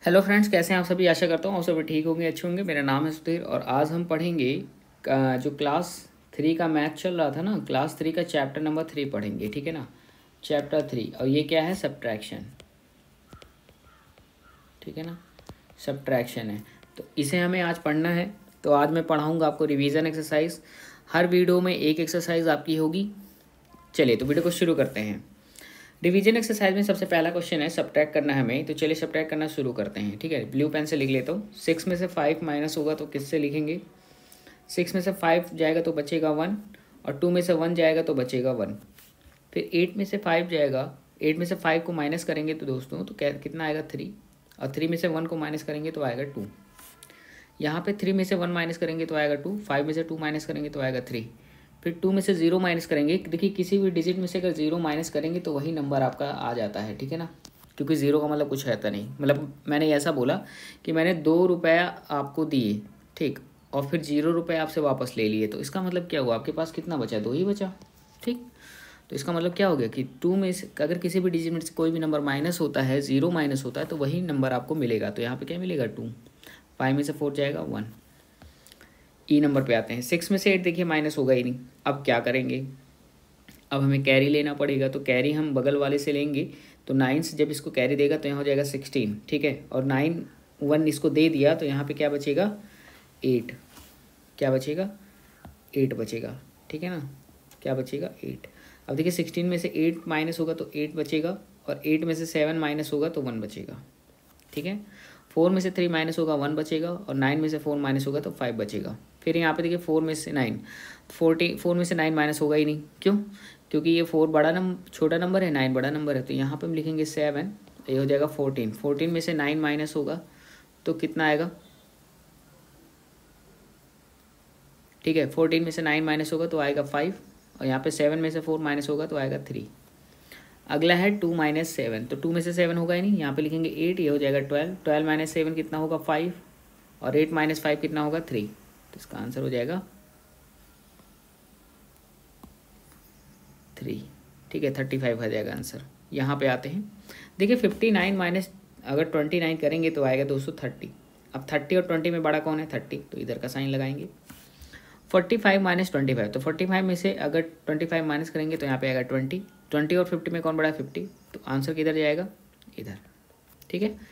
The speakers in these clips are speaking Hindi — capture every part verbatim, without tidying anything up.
हेलो फ्रेंड्स, कैसे हैं आप सभी। आशा करता हूँ आप सभी ठीक होंगे, अच्छे होंगे। मेरा नाम है सुधीर और आज हम पढ़ेंगे अ, जो क्लास थ्री का मैथ चल रहा था ना, क्लास थ्री का चैप्टर नंबर थ्री पढ़ेंगे, ठीक है ना। चैप्टर थ्री, और ये क्या है, सब्ट्रैक्शन, ठीक है ना। सब्ट्रैक्शन है, तो इसे हमें आज पढ़ना है। तो आज मैं पढ़ाऊँगा आपको रिवीजन एक्सरसाइज। हर वीडियो में एक एक्सरसाइज आपकी होगी। चलिए तो वीडियो को शुरू करते हैं। डिवीजन एक्सरसाइज में सबसे पहला क्वेश्चन है, सब्ट्रैक्ट करना है हमें। तो चलिए सब्ट्रैक्ट करना शुरू करते हैं, ठीक है। ब्लू पेन से लिख लेता हूँ। सिक्स में से फाइव माइनस होगा तो किससे लिखेंगे। सिक्स में से फाइव जाएगा तो बचेगा वन, और टू में से वन जाएगा तो बचेगा वन। फिर एट में से फाइव जाएगा, एट में से फाइव को माइनस करेंगे तो दोस्तों तो क्या कितना आएगा, थ्री। और थ्री में से वन को माइनस करेंगे तो आएगा टू। यहाँ पे थ्री में से वन माइनस करेंगे तो आएगा टू, फाइव में से टू माइनस करेंगे तो आएगा थ्री। फिर टू में से जीरो माइनस करेंगे। देखिए किसी भी डिजिट में से अगर जीरो माइनस करेंगे तो वही नंबर आपका आ जाता है, ठीक है ना। क्योंकि ज़ीरो का मतलब कुछ रहता नहीं। मतलब मैंने ऐसा बोला कि मैंने दो रुपया आपको दिए, ठीक, और फिर जीरो रुपये आपसे वापस ले लिए, तो इसका मतलब क्या हुआ, आपके पास कितना बचा, दो ही बचा, ठीक। तो इसका मतलब क्या हो गया कि टू में से अगर किसी भी डिजिट में से कोई भी नंबर माइनस होता है, जीरो माइनस होता है, तो वही नंबर आपको मिलेगा। तो यहाँ पे क्या मिलेगा, टू। फाइव में से फोर जाएगा वन। ई नंबर पे आते हैं। सिक्स में से एट देखिए माइनस होगा ही नहीं। अब क्या करेंगे, अब हमें कैरी लेना पड़ेगा। तो कैरी हम बगल वाले से लेंगे। तो नाइन से जब इसको कैरी देगा तो यहाँ हो जाएगा सिक्सटीन, ठीक है। और नाइन वन इसको दे दिया तो यहाँ पे क्या बचेगा, एट। क्या बचेगा, एट बचेगा, ठीक है ना। क्या बचेगा, एट। अब देखिए सिक्सटीन में से एट माइनस होगा तो एट बचेगा, और एट में से सेवन माइनस होगा तो वन बचेगा, ठीक है। फोर में से थ्री माइनस होगा वन बचेगा, और नाइन में से फोर माइनस होगा तो फाइव बचेगा। फिर यहाँ पे देखिए फोर में से नाइन, फोर्टी फोर में से नाइन माइनस होगा ही नहीं। क्यों, क्योंकि ये फोर बड़ा नंबर छोटा नंबर है, नाइन बड़ा नंबर है। तो यहाँ पे हम लिखेंगे सेवन, ये हो जाएगा फोर्टीन। फोर्टीन में से नाइन माइनस होगा तो कितना आएगा, ठीक है। फोर्टीन में से नाइन माइनस होगा तो आएगा फाइव, और यहाँ पे सेवन में से फोर माइनस होगा तो आएगा थ्री। अगला है टू माइनस सेवन। तो टू में से सेवन होगा ही नहीं, यहाँ पे लिखेंगे एट, ये हो जाएगा ट्वेल्व। ट्वेल्व माइनस सेवन कितना होगा, फाइव, और एट माइनस फाइव कितना होगा, थ्री। तो इसका आंसर हो जाएगा थ्री, ठीक है। थर्टी फाइव आ जाएगा आंसर। यहाँ पे आते हैं, देखिए फिफ्टी नाइन माइनस अगर ट्वेंटी नाइन करेंगे तो आएगा दोस्तों थर्टी। अब थर्टी और ट्वेंटी में बड़ा कौन है, थर्टी, तो इधर का साइन लगाएंगे। Forty five minus twenty five, तो फोर्टी फाइव में से अगर ट्वेंटी फाइव माइनस करेंगे तो यहाँ पे आएगा ट्वेंटी। ट्वेंटी और फिफ्टी में कौन बड़ा है, फिफ्टी। तो आंसर किधर जाएगा, इधर, ठीक है।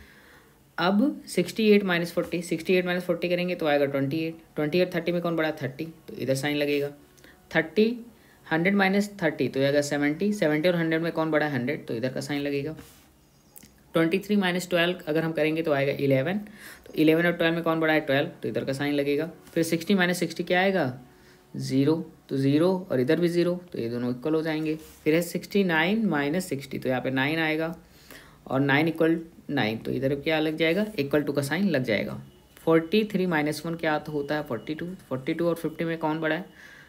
अब sixty eight minus forty, sixty eight minus forty करेंगे तो आएगा ट्वेंटी एट। ट्वेंटी और थर्टी में कौन बड़ा है, थर्टी, तो इधर साइन लगेगा। थर्टी हंड्रेड माइनस थर्टी तो आएगा सेवेंटी। सेवेंटी और हंड्रेड में कौन बड़ा है, हंड्रेड, तो इधर का साइन लगेगा। ट्वेंटी थ्री माइनस ट्वेल्व अगर हम करेंगे तो आएगा इलेवन। तो इलेवन और ट्वेल्व में कौन बड़ा है, ट्वेल्व, तो इधर का साइन लगेगा। फिर सिक्सटी माइनस सिक्सटी क्या आएगा, ज़ीरो, तो ज़ीरो और इधर भी ज़ीरो, तो ये दोनों इक्वल हो जाएंगे। फिर है सिक्सटी नाइन माइनस सिक्सटी, तो यहाँ पे नाइन आएगा, और नाइन इक्वल नाइन, तो इधर क्या लग जाएगा, इक्वल टू का साइन लग जाएगा। फोर्टी थ्री माइनस वन क्या होता है, फोर्टी टू। फोर्टी टू और फिफ्टी में कौन बड़ा है,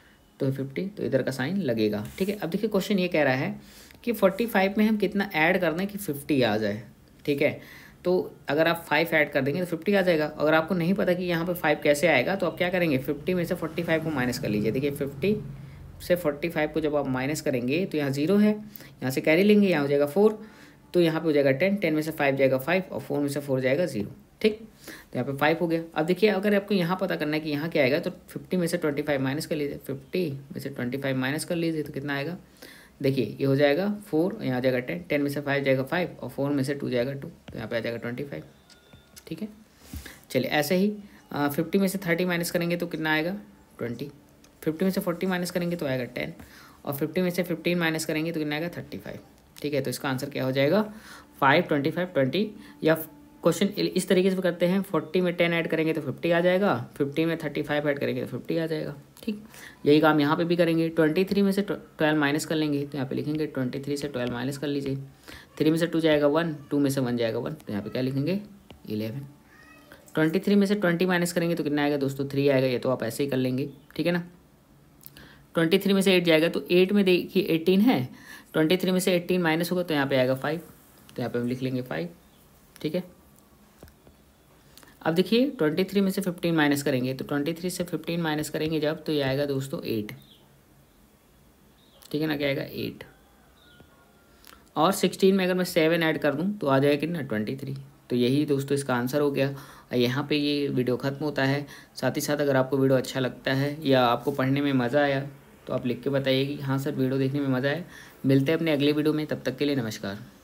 तो फिफ्टी, तो इधर का साइन लगेगा, ठीक है। अब देखिए क्वेश्चन ये कह रहा है कि फोर्टी फाइव में हम कितना ऐड कर दें कि फिफ्टी आ जाए, ठीक है। तो अगर आप फाइव ऐड कर देंगे तो फिफ्टी आ जाएगा। अगर आपको नहीं पता कि यहाँ पे फाइव कैसे आएगा तो आप क्या करेंगे, फिफ्टी में से फोर्टी फाइव को माइनस कर लीजिए। देखिए फिफ्टी से फोर्टी फाइव को जब आप माइनस करेंगे तो यहाँ जीरो है, यहाँ से कैरी लेंगे, यहाँ हो जाएगा फोर, तो यहाँ पे हो जाएगा टेन। टेन में से फाइव जाएगा फाइव, और फोर में से फोर जाएगा जीरो, ठीक। तो यहाँ पे फाइव हो गया। अब देखिए अगर आपको यहाँ पता करना है कि यहाँ क्या आएगा, तो फिफ्टी में से ट्वेंटी फाइव माइनस कर लीजिए। फिफ्टी में से ट्वेंटी फाइव माइनस कर लीजिए तो कितना आएगा, देखिए ये हो जाएगा फोर, यहाँ आ जाएगा टेन। टेन में से फाइव जाएगा फाइव, और फोर में से टू जाएगा टू, तो यहाँ पे आ जाएगा ट्वेंटी फाइव, ठीक है। चलिए ऐसे ही फिफ्टी में से थर्टी माइनस करेंगे तो कितना आएगा, ट्वेंटी। फिफ्टी में से फोर्टी माइनस करेंगे तो आएगा टेन, और फिफ्टी में से फिफ्टीन माइनस करेंगे तो कितना आएगा, थर्टी फाइव, ठीक है। तो इसका आंसर क्या हो जाएगा, फाइव, ट्वेंटी फाइव, ट्वेंटी। या क्वेश्चन इस तरीके से करते हैं, फोर्टी में टेन ऐड करेंगे तो फिफ्टी आ जाएगा, फिफ्टी में थर्टी फाइव ऐड करेंगे तो फिफ्टी आ जाएगा, ठीक। यही काम यहाँ पे भी करेंगे। ट्वेंटी थ्री में से ट्वेल्व माइनस कर लेंगे तो यहाँ पे लिखेंगे ट्वेंटी थ्री से ट्वेल्व माइनस कर लीजिए। थ्री में से टू जाएगा वन, टू में से वन जाएगा वन, तो यहाँ पे क्या लिखेंगे, इलेवन। ट्वेंटी थ्री में से ट्वेंटी माइनस करेंगे तो कितना आएगा दोस्तों, थ्री आएगा। ये तो आप ऐसे ही कर लेंगे, ठीक है ना। ट्वेंटी थ्री में से एट जाएगा तो एट में देखिए एटीन है, ट्वेंटी थ्री में से एटीन माइनस होगा तो यहाँ पे आएगा फाइव, तो यहाँ पे हम लिख लेंगे फाइव, ठीक है। अब देखिए ट्वेंटी थ्री में से फिफ्टीन माइनस करेंगे, तो ट्वेंटी थ्री से फिफ्टीन माइनस करेंगे जब, तो ये आएगा दोस्तों एट, ठीक है ना। क्या आएगा, एट। और सिक्सटीन में अगर मैं सेवन ऐड कर दूँ तो आ जाएगा कितना, ट्वेंटी थ्री, तो यही दोस्तों इसका आंसर हो गया। यहाँ पे ये वीडियो ख़त्म होता है। साथ ही साथ अगर आपको वीडियो अच्छा लगता है या आपको पढ़ने में मज़ा आया तो आप लिख के बताइए कि हाँ सर वीडियो देखने में मज़ा आया। मिलते हैं अपने अगले वीडियो में, तब तक के लिए नमस्कार।